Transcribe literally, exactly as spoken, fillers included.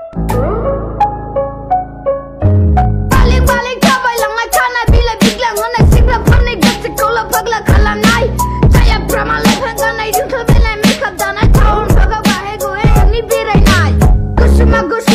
Balik-balik cabai lang ay kana bila biglang ngunit sigla panig kasi ko lang paglakalangay Saya pramalay hanggang ay yung sabi na may kabdanay taon pagkabahe ko eh ni biray na Gusto mag-gusto